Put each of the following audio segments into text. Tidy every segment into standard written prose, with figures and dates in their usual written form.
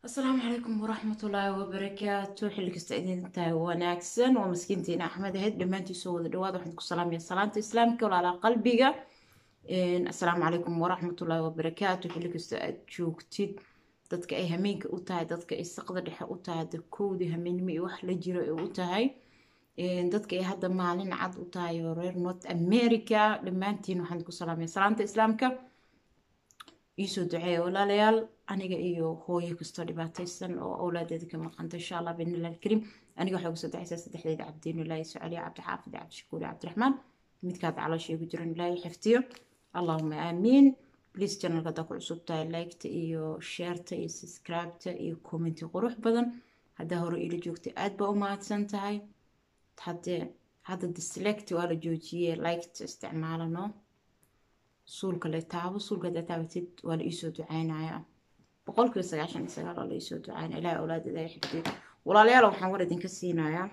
السلام عليكم ورحمة الله وبركاته. حلك استعدين انتهى وناكسن ومسكينتين أحمد هيد لما انتي سوى دواد وحدكم السلام يا سلامة إسلامك ولا على قلبك. السلام عليكم ورحمة الله وبركاته. حلك استعد شوكتيد dadka ay hameenka u tahay dadka ay saqda dhexe u tahay dadkoodii hameenimo iyo wax la jiro ay u tahay dadka ay hadda maalin cad u tahay oo reer North America dhammaantiin waxaan ku salaamay salaanta islaamka. iisoo duceeya walaalayaal aniga iyo hooyo kastoo dhibaataysan oo awlaadeeda ka maqanta insha allah biidnillahi alkariim. aniga waxay ugu soo ducaysaa saddexdeeda cabdiin ilaahi socoliya cabdixaafid cabdishakuur cabdiraxmaan midkaad caloosha igu jiran ilaahi xifdiyo allahuma aamiin. please channelka haddaa ku cusub tahay liketa iyo shareta iyo subscribeta iyo commenti qurux badan haddaa hore ila joogtay aad baa u mahadsan tahay. hadda dislect waa la joojiyey liketa isticmaalano suulka la taabo suulka haddaa taabatid waa la iisoo ducaynayaa boqolkiiba 99 waa la iisoo ducaynaya ilaahay awlaadeeda ay xifdiyo. walaalayaal waxaan war idinka siinayaa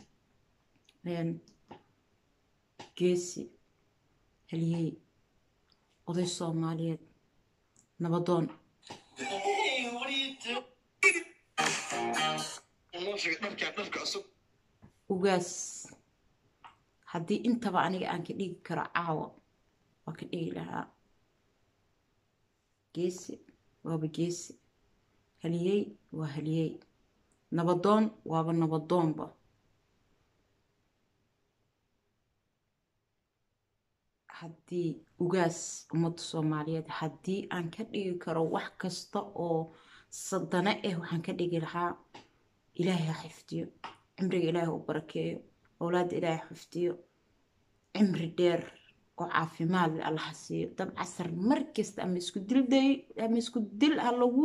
geesi haliyey oday soomaaliyeed nabadoon ugaas haddii intaba aniga aan ka dhigi karo caawa waa ka dhigi lahaa. geesi waaba geesi, haliyey waa haliyey, nabadoon waaba nabadoonba. haddii ugaas ummadda soomaaliyeed haddii aan ka dhigi karo wax kasta oo sadane ah waxaan ka dhigi lahaa. ilaahay ha xifdiyo cimriga, ilaahay u barakeeyo awlaadda, ilaahay xifdiyo cimri dheer oo caafimaad leh allaha siiyo. dab casar markasta ama isku dilday ama isku dil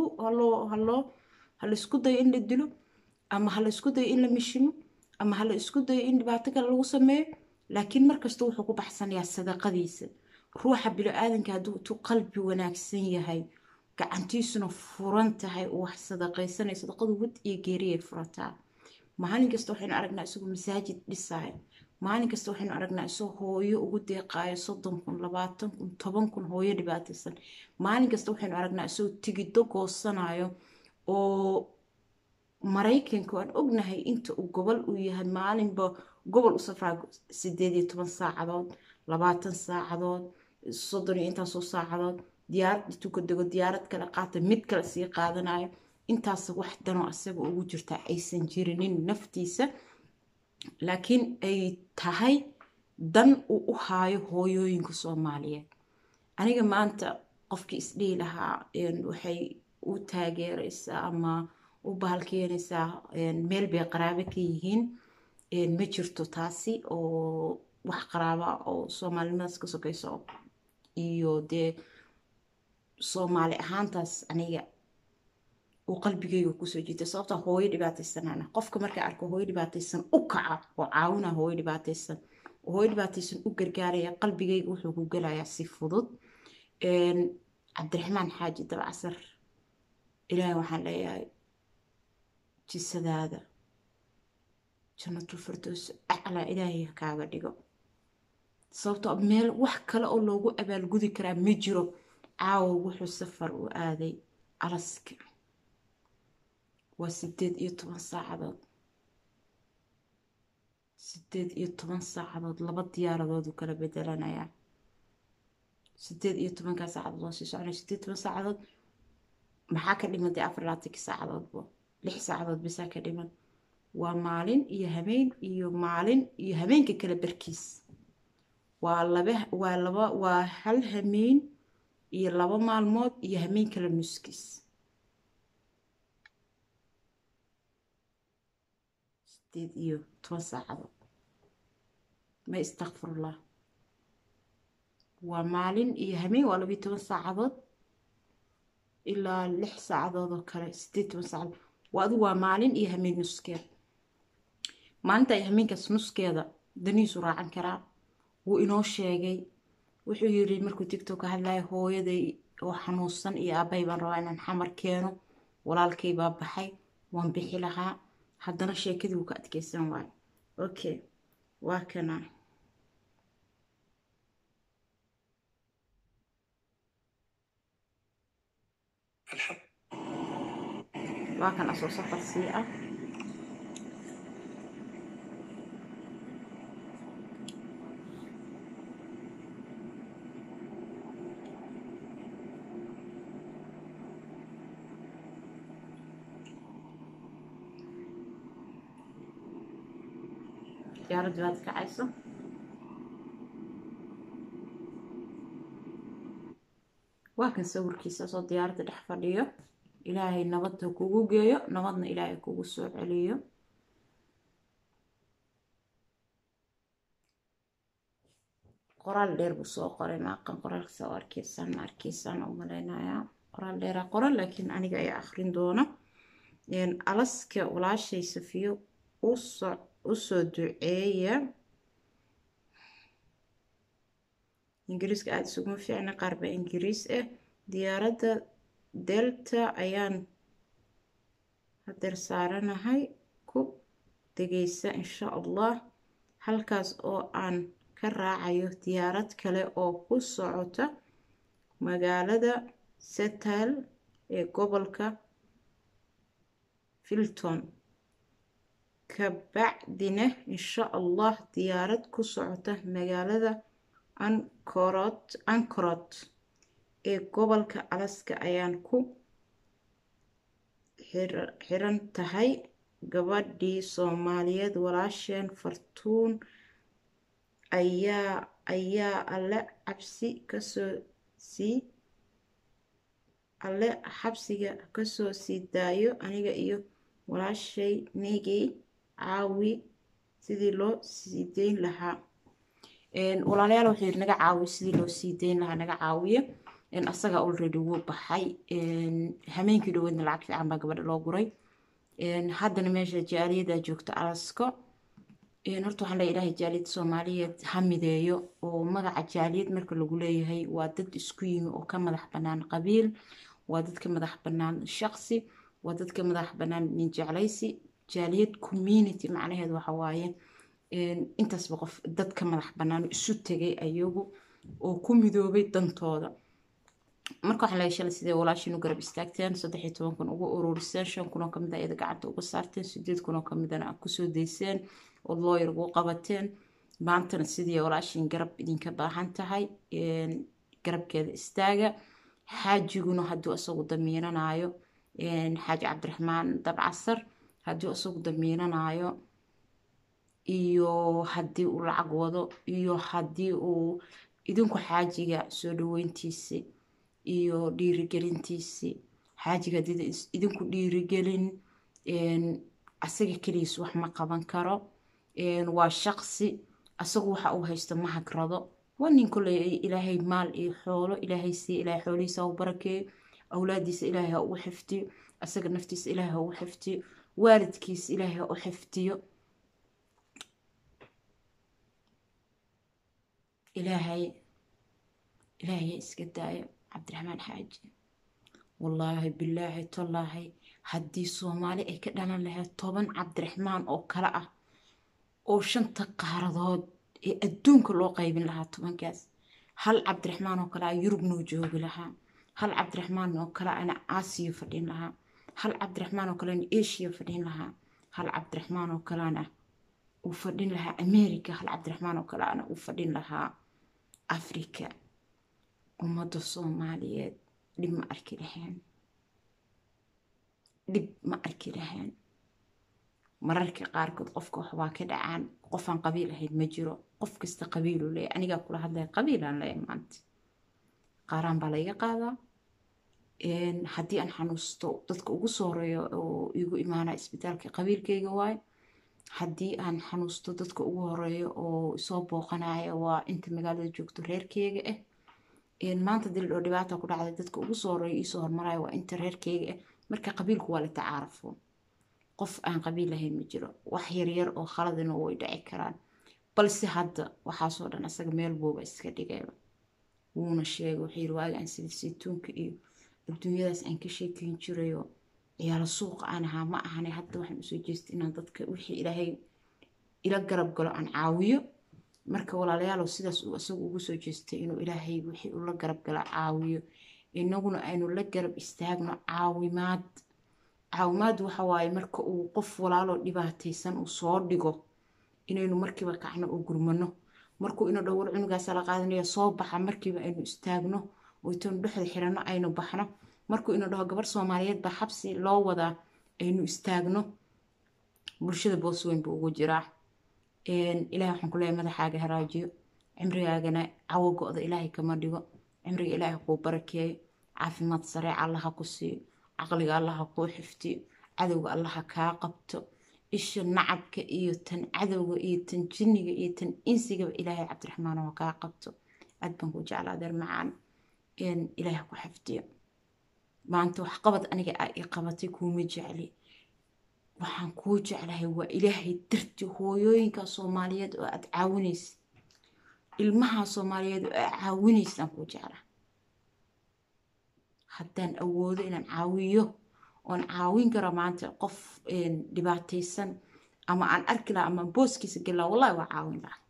ha la isku dayo in la dilo ama ha la isku dayo in la mishimo ama ha la isku dayo in dhibaato kale lagu sameeyo, laakiin markasta wuxuu ku baxsanayaa sadaqadiisa. ruuxa bini-aadanka hadduu qalbi wanaagsan yahay gacantiisuna furan tahay oo wax sadaqaysanay sadaqadu wad iyo geeriyay furataa. maalin kasta waxaynu aragnaa isagoo masaajid dhisaayo, maalin kasta waxaynu aragnaa isagoo hooyo ugu deeqaayo 30 kun 20 kun 10 kun hooyo dhibaataysan. maalin kasta waxaynu aragnaa isagoo tigiddo goosanayo oo maraykanka aan ognahay inta uu gobol u yahay maalinba gobol u safraa 18 saacadood 20 saacadood 30 iyo intaasoo saacadood diyaarad intuu ka dego diyaarad kale qaata mid kale sii qaadanayo. intaas wax danoo asaga ugu jirta aysan jirinin naftiisa, laakiin ay tahay dan uu u haayo hooyooyinka soomaaliyeed. aniga maanta qofkii isdhihi lahaa waxay u taageeraysaa ama u bahalkeenaysaa meel bay qaraabe ka yihiin ma jirto taasi oo wax qaraaba oo soomaalinimadaas ka sokayso iyo dee soomaali ahaantaas aniga uu qalbigayga kusoo jiita. sababta hooyo dhibaataysanana qofka markaa arko hooyo dhibaataysan u kaca oo caawina hooyo dhibaataysan u gargaaraya qalbigayga wuxuu ku gelayaa si fudud. cabdiraxmaan xaaji dabcasar ilaahay waxaan leeyahay jisadaada jannatul firdaws aclaa ilaahay kaaga dhigo. sababtoo meel wax kale oo loogu abaalgudi karaa ma jiro. caawa wuxuu safar u aaday alaska waa 18 saacadood 18 saacadood 2 diyaaradood u kala bedelanayaa. 18 saacadood waa sii soconaya 18 saacadood maxaa ka dhiman dee 24 saacadoodba 6 saacadood bisaa ka dhiman. waa maalin iyo habeen iyo maalin iyo habeenka kala barkiis waa hal habeen iyo 2 maalmood iyo habeen kala nuskiis. 18 saacadood ma istakfirullah. waa maalin iyo habeen waa 12 saacadood ilaa 6 saacadood oo kale 18 saacadood waa maalin iyo habeen nuskeed. maalinta iyo habeenkaas nuskeeda daniisu raacan karaa. wuu inoo sheegay wuxuu yiri markuu tiktok ka hadlayo hooyaday oo xanuunsan iyo aabay baan rabaa inaan xamar keeno, walaalkay baa baxay waan bixi lahaa haddana sheekadii wuu ka adkaysan waayo. okay waa kana وكان أسوأ سفر سيئة. ديارة جواد كعيسو وكان سور كيسة صوت ديارة الحفرية إلهي نبضه كوغو جيو نبضنا إلهي كوغو سوء عليو qoraal dheer buu soo qoray maaqan qoraalka soo arkaysaan oo malaynayaa qoraal dheera qoran laakiin aniga ayaa akhrin doona alaska walaashay safiyo u soo duceeya ingiriiska aada isuguma fiicna qaar baa ingiriis ah diyaaradda delta ayaan hadeer saaranahay ku degaysa insha allah halkaas oo aan ka raacayo diyaarad kale oo ku socota magaalada Seattle ee gobolka Filton ka bacdina insha allah diyaarad ku socota magaalada Anchorage ee gobolka Alaska ayaan ku xiran tahay gabadhii Soomaaliyeed walaasheen Fartuun ayaa alle xabsiga kasoo sii daayo aniga iyo walaashay Nigey caawi sidii loo sii deyn lahaa walaalayaal wuxuu yiri naga caawi sidii loo sii deyn lahaa naga caawiyo asaga already wuu baxay hameenkii dhaweedna lacag fiican baa gabadha loo guray haddana meesha jaaliyada joogta Alaska horta waxaan leeyahay ilaahay jaaliyad Soomaaliyeed ha mideeyo oo magaca jaaliyad marka lagu leeyahay waa dad isku yimi oo ka madax bannaan qabiil waa dad ka madax bannaan shaqsi waa dad ka madax bannaan nin jeclaysi jaaliyad community macnaheedu waxa waaye intaasba qof dad ka madax bannaan isu tegay ayagu oo ku midoobay dantooda marka waxaan leeyahay shalay sidee walaashiin u garab istaagteen 13 kun ugu ururiseen 5 kun oo kamid ah iyada gacanta uga saarteen 8 kun oo kamid ah ku soo deyseen oo lawyer ugu qabateen maantana sidii walaashiin garab idinka baahan tahay garabkeeda istaaga xaajiguna hadduu asagu damiinanayo xaaji cabdiraxmaan dabcasar hadduu asagu damiinanayo iyo haddii uu lacag wado iyo haddii uu idinku xaajiga soo dhaweyntiisa iyo dhiirigelintiisa xaajiga idinku dhiirigelin asaga kaliis wax ma qaban karo waa shaqsi asagu waxa uu haysto ma hagrado waa nin kale ilaahay maal iyo xoolo ilaahay si ilaahay xoolihiisa u barakeeyo awlaadiisa ilaahay ha u xifdiyo asaga naftiisa ilaahay ha u xifdiyo waalidkiisa ilaahay ha u xifdiyo ilaahay iska daayo cabdiraxmaan xaaji wallaahi billaahi tallaahi haddii Soomaali ay ka dhalan lahayd 10 cabdiraxmaan oo kala ah oo 5 qaaradood ee adduunka loo qaybin lahaa 10kaas hal cabdiraxmaan oo kala ah Yurub noo joogi lahaa hal cabdiraxmaan oo kala ana Aasiya fadhin lahaa hal cabdiraxmaan oo kala ana Aasiya fadhin lahaa hal cabdiraxmaan oo kala ana uu fadhin lahaa America hal cabdiraxmaan oo kala ana uu fadhin lahaa Afrika ummada Soomaaliyeed dhib ma arki lahayn mararka qaarkood qofka waxbaa ka dhacaan qofaan qabiil ahayn ma jiro qof kasta qabiil uu leeyahay aniga kula hadlay qabiilaan leeyahay maanta qaaraan baa laga qaadaa haddii aan xanuusto dadka ugu soo horeeyo oo igu imaana isbitaalka qabiilkayga waay haddii aan xanuusto dadka ugu horeeyo oo soo booqanaya waa inta magaalada joogto reerkayga ah maanta dil oo dhibaato ku dhacday dadka ugu soo horeeyo isoo hormaraya waa inta reerkayga ah marka qabiilku waa la tacaarufo qof aan qabiil lahayn ma jiro wax yar oo khaladina way dhici karaan balse hadda waxaasoo dhan asaga meel buuba iska dhigayba wuuna sheegay wuxuu yiri waaga aan sida saytuunka iyo adduunyadaas aan ka sheekeyn jirayo ciyaal suuq aan ahaa ma ahane hadda waxaan usoo jeestay inaan dadka wixii ilaahay ila garab galo aan caawiyo marka walaalayaal sidaas uu asagu ugu soo jeestay inuu ilaahay wixii uu la garab galo caawiyo inaguna aynu la garab istaagno caawimaad caawimaad waxa waaye marka uu qof walaalo dhibaataysan uu soo dhigo inaynu markiiba kacno oo gurmano markuu ina dhowr cunugaas la qaadanaya soo baxa markiiba aynu istaagno oo intaan dhexda xirano aynu baxno markuu ina dhaho gabar Soomaaliyeed ba xabsi loo wadaa aynu istaagno bulshada boos weyn buu ugu jiraa ilaahay waxaan ku leeyahay madaxaaga haraajiyo cimrigaagana cawo go'da ilaahay kama dhigo cimriga ilaahay kuu barakeeyo caafimaad sare Allah ku siiyo caqliga Allah ku xifdiyo cadowga Allah kaa qabto isha nacabka iyo tan cadowga iyo tan jinniga iyo tan insiga ilaahay Cabdiraxmaan oo kaa qabto aad baan ku jeclaa dar macaan ilaahay ku xifdiyo maanta wax qabad aniga ay qabatay kuma jecli waxaan ku jeclahay waa ilaahay darti hooyooyinka Soomaaliyeed oo aad caawinaysid ilmaha Soomaaliyeed oo aad caawinaysan ku jeclaa haddaan awoodo inaan caawiyo oon caawin karo maanta qof dhibaataysan ama aan arki lahaa ama booskiisa galaa wallahi waa caawin lahaa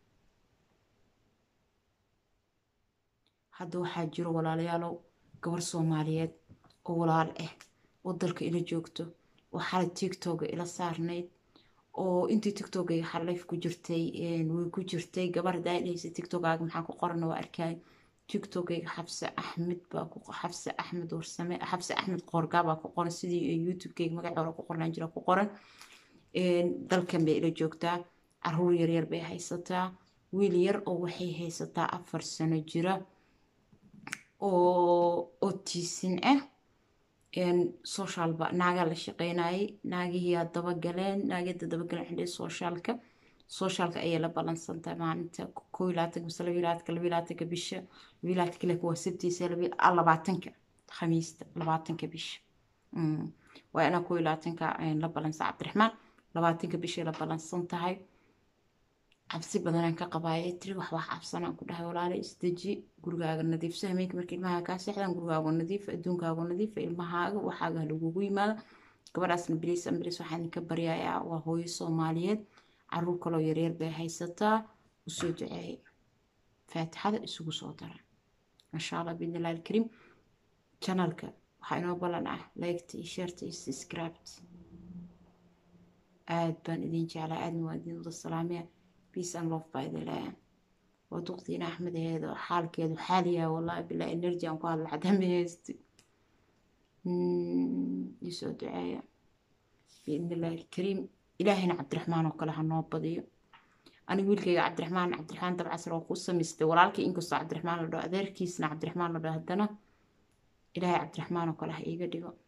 hadda waxaa jiro walaalayaalow gabar Soomaaliyeed oo walaal ah oo dalka ila joogto oo xalay TikTok ila saarnayd oo intii TikTok ay xalay ku jirtay way ku jirtay gabar daadaysa TikTok aaga maxaa ku qoran waa arkay TikTok ay Xabsa Axmed baa ku Xabsa Axmed warsame Xabsa Axmed qorga baa ku qoran sidii YouTube kayga magaca ku qornaan jira ku qoran dalkan bay ila joogtaa caruur yar yar bay haysataa wiil yar oo waxay haysataa 4 sano jira oo autism ah social ba naaga la shaqeynay naagihii daba galeen xidhay socialka ay la balansantaa maalinta kooylaadka wiilaadka bisha wiilaadka kale kuwa sabtiisa 20 khamiista 20 bisha waa ana kooylaadka la balansan Cabdiraxmaan 20 bisha la balansan tahay cabsi badan aan ka qabaayay tiri wax cabsanaan ku dhahay walaalay isdaji gurigaaga nadiif sameeyay markii ilmaha ka seexdaan gurigaaga nadiif adduunkaaga nadiif ilmahaaga waxaaga lagugu yimaado gabadhaasna bilis waxaan ka baryayaa waa hooyo Soomaaliyeed caruur kale yar yar bay haysataa u soo duceeyay faatixada isugu soo dara insha Allah bidnillaahi alkariim channelka waxa inoo balan ah like iyo share iyo subscribe aad baan idin jeclaa aad waa idin wada salaamaya peace and love by the land ودقتنا أحمد هذا حال كذا حاليا والله بالله نرجع نقول العدم يست يسوع دعاء بإذن الله الكريم إلهنا عبد الرحمن وكلها النوبضي أنا أقول لك عبد الرحمن تبع عسر وقصة مستولالك إنك عبد الرحمن لو أذر كيسنا عبد الرحمن لو هدنا إلهي عبد الرحمن وكلها إيجا ديو